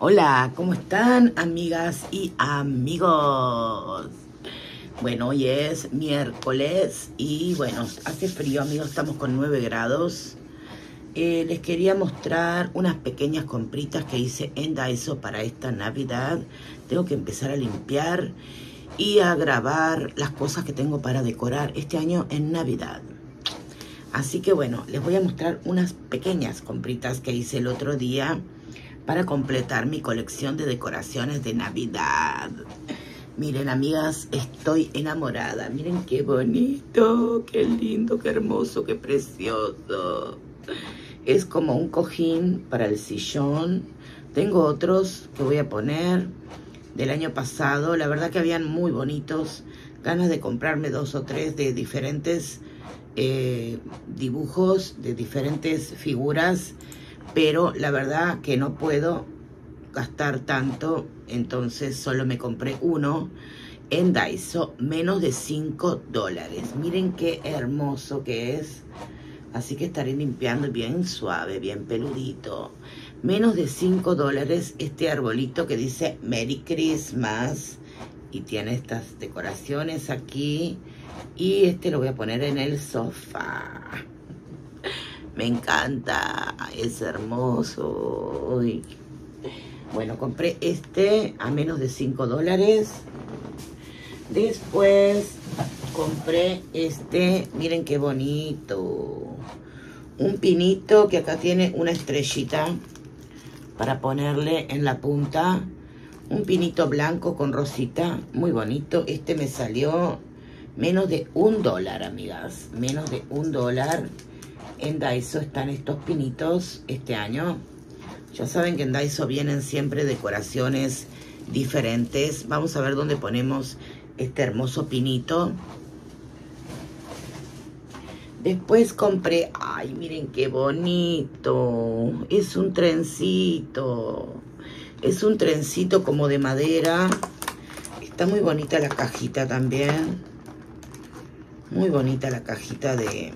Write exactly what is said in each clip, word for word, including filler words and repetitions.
Hola, ¿cómo están, amigas y amigos? Bueno, hoy es miércoles y bueno, hace frío, amigos, estamos con nueve grados. Eh, les quería mostrar unas pequeñas compritas que hice en Daiso para esta Navidad. Tengo que empezar a limpiar y a grabar las cosas que tengo para decorar este año en Navidad. Así que bueno, les voy a mostrar unas pequeñas compritas que hice el otro día para completar mi colección de decoraciones de Navidad. Miren, amigas, estoy enamorada. Miren qué bonito, qué lindo, qué hermoso, qué precioso. Es como un cojín para el sillón. Tengo otros que voy a poner del año pasado. La verdad que habían muy bonitos. Ganas de comprarme dos o tres de diferentes eh, dibujos, de diferentes figuras. Pero la verdad que no puedo gastar tanto, entonces solo me compré uno en Daiso, menos de cinco dólares. Miren qué hermoso que es. Así que estaré limpiando bien suave, bien peludito. Menos de cinco dólares este arbolito que dice Merry Christmas. Y tiene estas decoraciones aquí. Y este lo voy a poner en el sofá. Me encanta, es hermoso. Uy. Bueno, compré este a menos de cinco dólares. Después compré este, miren qué bonito. Un pinito que acá tiene una estrellita para ponerle en la punta. Un pinito blanco con rosita, muy bonito. Este me salió menos de un dólar, amigas. Menos de un dólar. En Daiso están estos pinitos este año. Ya saben que en Daiso vienen siempre decoraciones diferentes. Vamos a ver dónde ponemos este hermoso pinito. Después compré, ay, miren qué bonito. Es un trencito. Es un trencito como de madera. Está muy bonita la cajita también. Muy bonita la cajita de...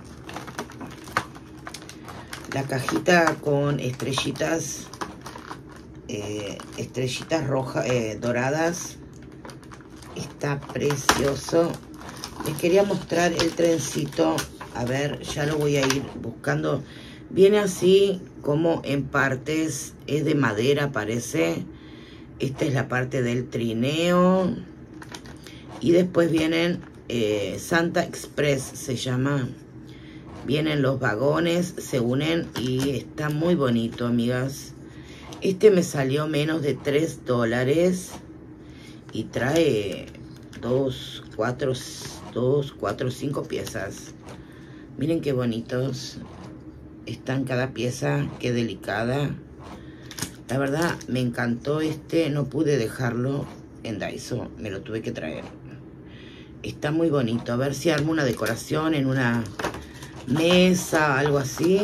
La cajita con estrellitas, eh, estrellitas rojas, eh, doradas. Está precioso. Les quería mostrar el trencito. A ver, ya lo voy a ir buscando. Viene así como en partes. Es de madera, parece. Esta es la parte del trineo. Y después vienen eh, Santa Express, se llama. Vienen los vagones, se unen y está muy bonito, amigas. Este me salió menos de tres dólares y trae dos, cuatro, dos, cuatro, cinco piezas. Miren qué bonitos están cada pieza, qué delicada. La verdad me encantó este, no pude dejarlo en Daiso, me lo tuve que traer. Está muy bonito, a ver si armo una decoración en una mesa, algo así.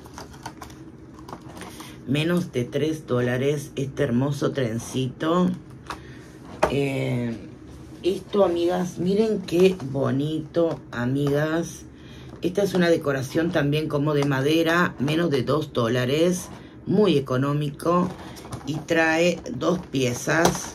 Menos de tres dólares este hermoso trencito. Eh, esto, amigas, miren qué bonito, amigas. Esta es una decoración también como de madera, menos de dos dólares. Muy económico. Y trae dos piezas.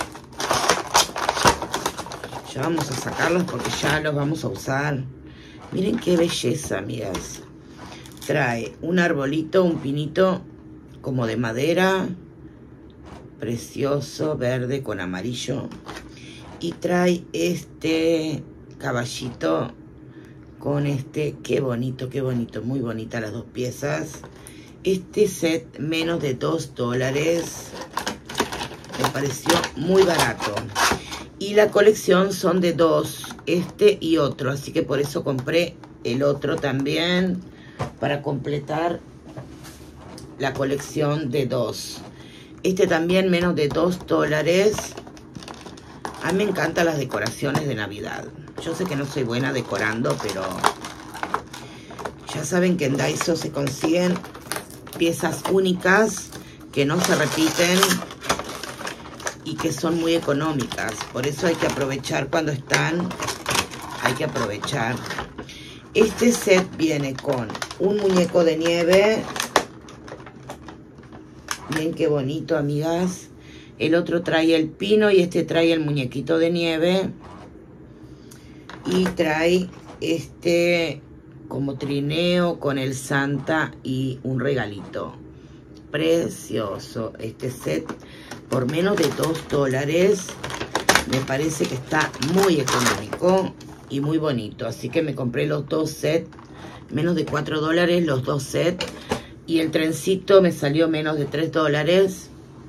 Ya vamos a sacarlos porque ya los vamos a usar. Miren qué belleza, amigas. Trae un arbolito, un pinito como de madera. Precioso, verde con amarillo. Y trae este caballito con este. Qué bonito, qué bonito. Muy bonita las dos piezas. Este set menos de dos dólares. Me pareció muy barato. Y la colección son de dos, este y otro. Así que por eso compré el otro también, para completar la colección de dos. Este también menos de dos dólares. A mí me encantan las decoraciones de Navidad. Yo sé que no soy buena decorando, pero ya saben que en Daiso se consiguen piezas únicas que no se repiten y que son muy económicas. Por eso hay que aprovechar cuando están. Hay que aprovechar. Este set viene con un muñeco de nieve, Miren qué bonito, amigas. El otro trae el pino y este trae el muñequito de nieve. Y trae este como trineo con el Santa y un regalito. Precioso este set. Por menos de dos dólares. Me parece que está muy económico y muy bonito. Así que me compré los dos sets. Menos de cuatro dólares los dos sets. Y el trencito me salió menos de tres dólares.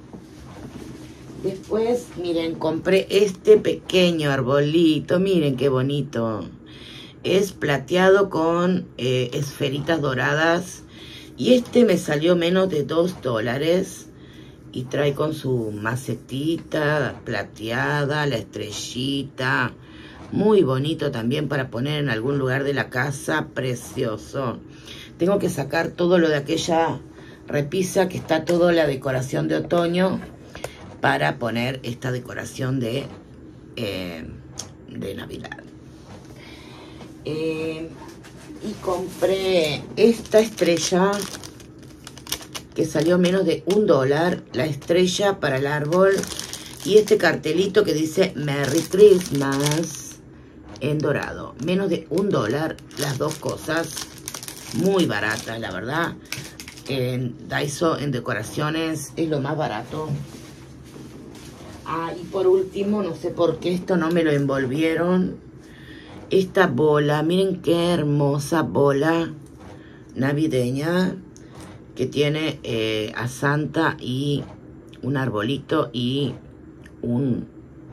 Después, miren, compré este pequeño arbolito. Miren qué bonito. Es plateado con eh, esferitas doradas. Y este me salió menos de dos dólares. Y trae con su macetita plateada, la estrellita. Muy bonito también para poner en algún lugar de la casa. Precioso. Tengo que sacar todo lo de aquella repisa que está toda la decoración de otoño para poner esta decoración de, eh, de Navidad. Eh, y compré esta estrella que salió menos de un dólar, la estrella para el árbol, y este cartelito que dice Merry Christmas en dorado, menos de un dólar las dos cosas, muy baratas la verdad. En Daiso en decoraciones es lo más barato. Ah, y por último, no sé por qué esto no me lo envolvieron, esta bola, miren qué hermosa bola navideña que tiene eh, a Santa y un arbolito y un,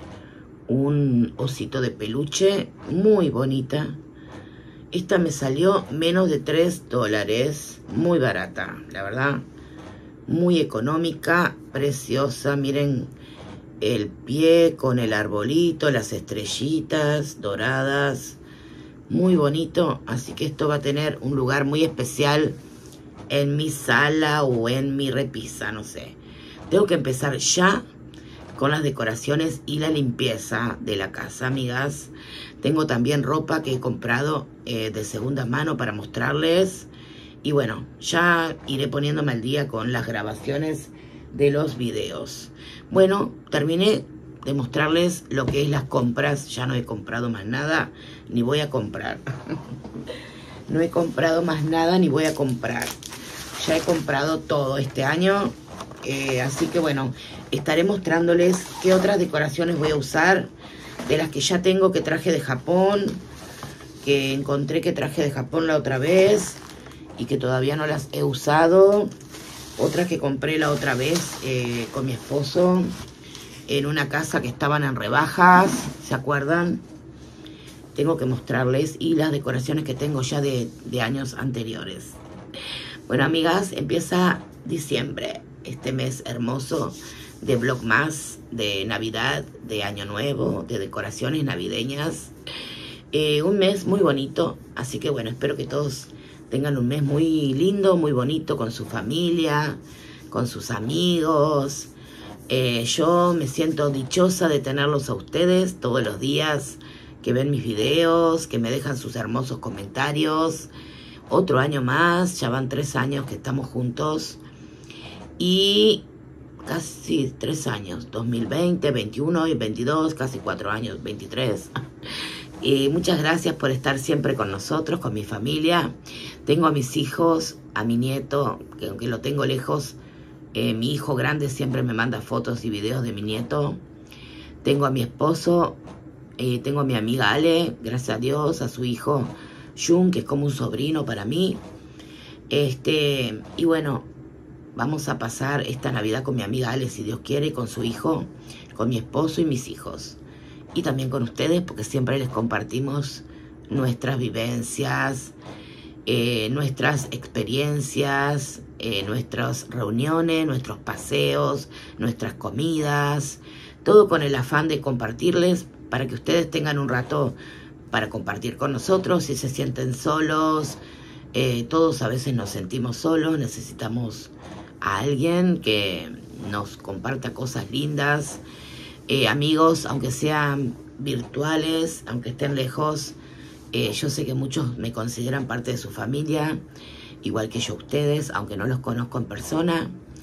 un osito de peluche, muy bonita. Esta me salió menos de tres dólares, muy barata, la verdad, muy económica, preciosa. Miren el pie con el arbolito, las estrellitas doradas, muy bonito. Así que esto va a tener un lugar muy especial en mi sala o en mi repisa, no sé. Tengo que empezar ya con las decoraciones y la limpieza de la casa, amigas. Tengo también ropa que he comprado eh, de segunda mano para mostrarles. Y bueno, ya iré poniéndome al día con las grabaciones de los videos. Bueno, terminé de mostrarles lo que es las compras. Ya no he comprado más nada, ni voy a comprar. No he comprado más nada, ni voy a comprar. Ya he comprado todo este año. Eh, así que bueno, estaré mostrándoles qué otras decoraciones voy a usar. De las que ya tengo, que traje de Japón. Que encontré que traje de Japón la otra vez. Y que todavía no las he usado. Otras que compré la otra vez eh, con mi esposo. En una casa que estaban en rebajas. ¿Se acuerdan? Tengo que mostrarles. Y las decoraciones que tengo ya de, de años anteriores. Bueno, amigas, empieza diciembre. Este mes hermoso de Vlogmas, de Navidad, de Año Nuevo, de decoraciones navideñas. Eh, un mes muy bonito. Así que bueno, espero que todos tengan un mes muy lindo, muy bonito con su familia, con sus amigos. Eh, yo me siento dichosa de tenerlos a ustedes todos los días, que ven mis videos, que me dejan sus hermosos comentarios. Otro año más, ya van tres años que estamos juntos. Y casi tres años, dos mil veinte, veintiuno y veintidós, casi cuatro años, veintitrés. Y muchas gracias por estar siempre con nosotros, con mi familia. Tengo a mis hijos, a mi nieto, que aunque lo tengo lejos, eh, mi hijo grande siempre me manda fotos y videos de mi nieto. Tengo a mi esposo, eh, tengo a mi amiga Ale, gracias a Dios, a su hijo Jun, que es como un sobrino para mí. Este, y bueno, vamos a pasar esta Navidad con mi amiga Ale, si Dios quiere, con su hijo, con mi esposo y mis hijos. Y también con ustedes, porque siempre les compartimos nuestras vivencias, eh, nuestras experiencias, eh, nuestras reuniones, nuestros paseos, nuestras comidas, todo con el afán de compartirles para que ustedes tengan un rato para compartir con nosotros. Si se sienten solos, eh, todos a veces nos sentimos solos, necesitamos a alguien que nos comparta cosas lindas. Eh, amigos, aunque sean virtuales, aunque estén lejos, eh, yo sé que muchos me consideran parte de su familia, igual que yo ustedes, aunque no los conozco en persona.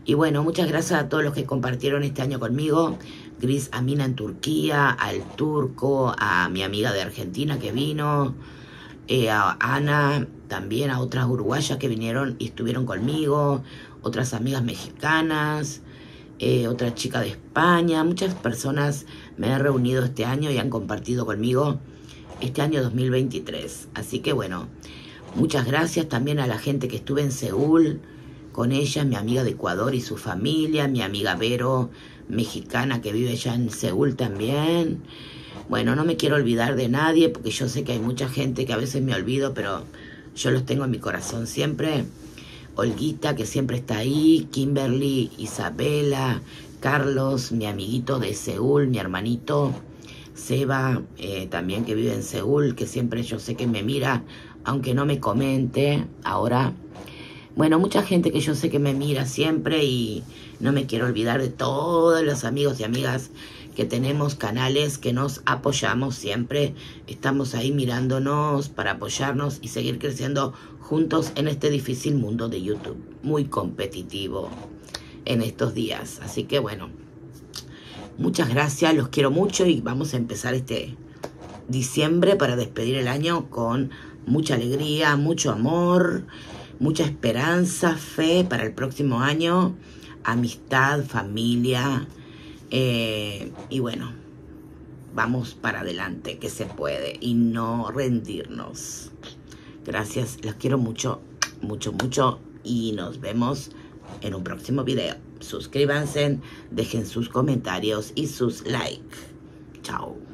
Y bueno, muchas gracias a todos los que compartieron este año conmigo. Gris Amina en Turquía, al Turco, a mi amiga de Argentina que vino, eh, a Ana, también a otras uruguayas que vinieron y estuvieron conmigo, otras amigas mexicanas, eh, otra chica de España. Muchas personas me he reunido este año y han compartido conmigo este año dos mil veintitrés. Así que bueno, muchas gracias también a la gente que estuve en Seúl con ella, mi amiga de Ecuador y su familia, mi amiga Vero, mexicana que vive allá en Seúl también. Bueno, no me quiero olvidar de nadie porque yo sé que hay mucha gente que a veces me olvido, pero yo los tengo en mi corazón siempre. Olguita, que siempre está ahí, Kimberly, Isabela, Carlos, mi amiguito de Seúl, mi hermanito, Seba, eh, también que vive en Seúl, que siempre yo sé que me mira, aunque no me comente ahora. Bueno, mucha gente que yo sé que me mira siempre y no me quiero olvidar de todos los amigos y amigas que tenemos canales que nos apoyamos siempre. Estamos ahí mirándonos para apoyarnos y seguir creciendo juntos en este difícil mundo de YouTube. Muy competitivo en estos días. Así que bueno, muchas gracias, los quiero mucho y vamos a empezar este diciembre para despedir el año con mucha alegría, mucho amor, mucha esperanza, fe para el próximo año, amistad, familia, eh, y bueno, vamos para adelante, que se puede, y no rendirnos. Gracias, los quiero mucho, mucho, mucho, y nos vemos en un próximo video. Suscríbanse, dejen sus comentarios y sus likes. Chao.